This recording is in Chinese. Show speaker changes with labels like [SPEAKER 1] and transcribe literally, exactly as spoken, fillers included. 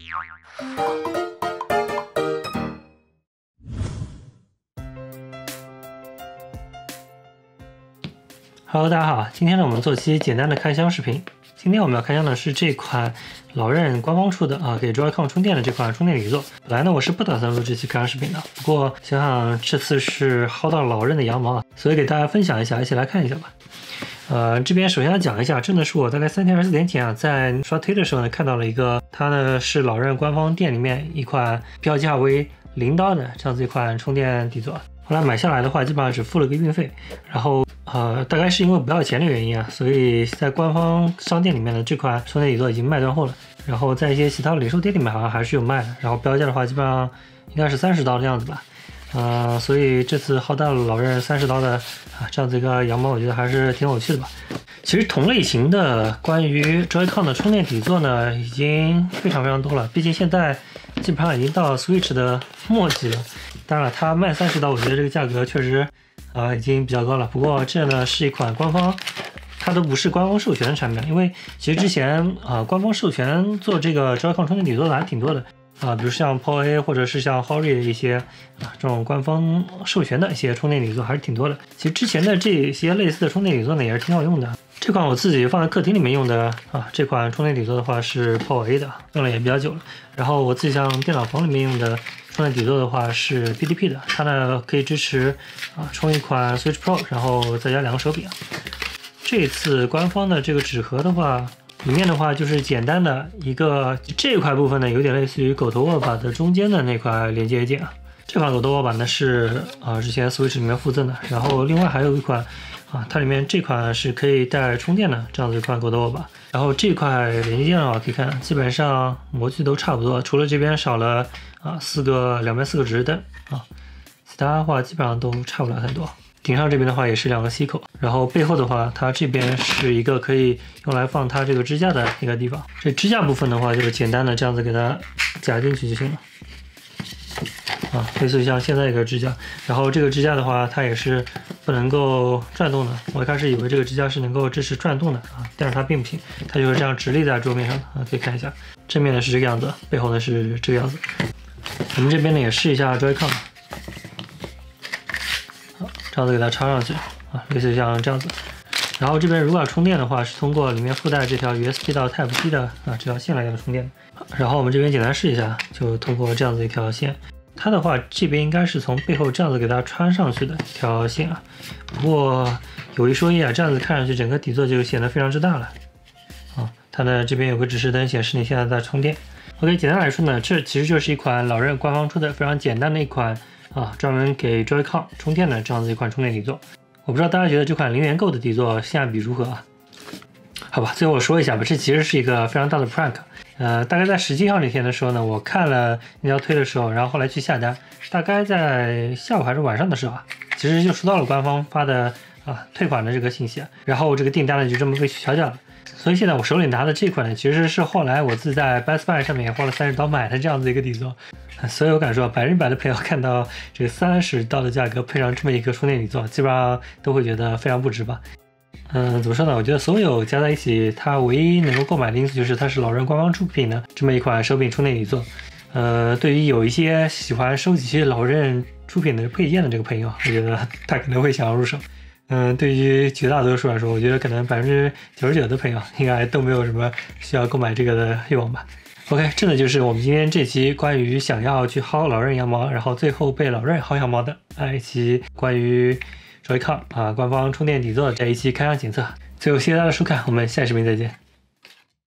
[SPEAKER 1] Hello， 大家好，今天呢我们做期简单的开箱视频。今天我们要开箱的是这款老任官方出的啊，给 Joy-Con 充电的这款充电底座。本来呢我是不打算录这期开箱视频的，不过想想这次是薅到老任的羊毛啊，所以给大家分享一下，一起来看一下吧。呃，这边首先要讲一下，真的是我大概三天还是四天前啊，在刷推的时候呢看到了一个，它呢是老任官方店里面一款标价为零刀的这样子一款充电底座。后来买下来的话，基本上只付了个运费，然后呃，大概是因为不要钱的原因啊，所以在官方商店里面的这款充电底座已经卖断货了。然后在一些其他的零售店里面好像还是有卖的，然后标价的话基本上应该是三十刀的样子吧。呃，所以这次薅到了老任三十刀的啊这样子一个羊毛，我觉得还是挺有趣的吧。其实同类型的关于 Joy-Con 的充电底座呢，已经非常非常多了，毕竟现在基本上已经到 Switch 的末期了。当然了，它卖三十刀，我觉得这个价格确实呃已经比较高了。不过这呢是一款官方，它都不是官方授权的产品，因为其实之前啊、呃、官方授权做这个 Joy-Con 充电底座的还挺多的啊、呃，比如像 P O A 或者是像 Hori 的一些啊这种官方授权的一些充电底座还是挺多的。其实之前的这些类似的充电底座呢也是挺好用的。这款我自己放在客厅里面用的啊，这款充电底座的话是 P O A 的，用了也比较久了。然后我自己像电脑房里面用的充电底座的话是 P D P 的，它呢可以支持啊充一款 Switch Pro， 然后再加两个手柄。这次官方的这个纸盒的话，里面的话就是简单的一个这块部分呢，有点类似于狗头握把的中间的那块连接件啊。这款狗头握把呢是啊之前 Switch 里面附赠的，然后另外还有一款啊，它里面这款是可以带充电的这样子一款狗头握把。然后这块连接件的话，可以看基本上模具都差不多，除了这边少了啊四个两边四个指示灯啊，其他的话基本上都差不了太多。顶上这边的话也是两个 C 口，然后背后的话，它这边是一个可以用来放它这个支架的一个地方。这支架部分的话，就是简单的这样子给它夹进去就行了。啊，类似于像现在一个支架，然后这个支架的话，它也是不能够转动的。我一开始以为这个支架是能够支持转动的啊，但是它并不行，它就是这样直立在桌面上的啊。可以看一下，正面的是这个样子，背后呢是这个样子。我们这边呢也试一下 Joy-Con， 好，这样子给它插上去啊，类似于像这样子。然后这边如果要充电的话，是通过里面附带这条 U S B 到 Type C 的啊这条线来给它充电。然后我们这边简单试一下，就通过这样子一条线。它的话，这边应该是从背后这样子给它穿上去的一条线啊。不过有一说一啊，这样子看上去整个底座就显得非常之大了啊。它的这边有个指示灯显示你现在在充电。OK， 简单来说呢，这其实就是一款老任官方出的非常简单的一款啊，专门给 Joy-Con 充电的这样子一款充电底座。我不知道大家觉得这款零元购的底座性价比如何啊？好吧，最后我说一下吧，这其实是一个非常大的 prank。呃，大概在十七号那天的时候呢，我看了那条推的时候，然后后来去下单，大概在下午还是晚上的时候啊，其实就收到了官方发的啊退款的这个信息，然后这个订单呢就这么被取消掉了。所以现在我手里拿的这款呢，其实是后来我自己在 Best Buy 上面也花了三十刀买的这样子一个底座。所以我敢说，百分之百的朋友看到这个三十刀的价格配上这么一个充电底座，基本上都会觉得非常不值吧。嗯，怎么说呢？我觉得所有加在一起，它唯一能够购买的因素就是它是老任官方出品的这么一款手柄充电底座。呃，对于有一些喜欢收集老任出品的配件的这个朋友，我觉得他可能会想要入手。嗯，对于绝大多数来说，我觉得可能百分之九十九的朋友应该都没有什么需要购买这个的欲望吧。OK， 这呢就是我们今天这期关于想要去薅老任羊毛，然后最后被老任薅羊毛的啊一期关于Joy-Con 啊官方充电底座的这一期开箱检测。最后谢谢大家的收看，我们下期视频再见。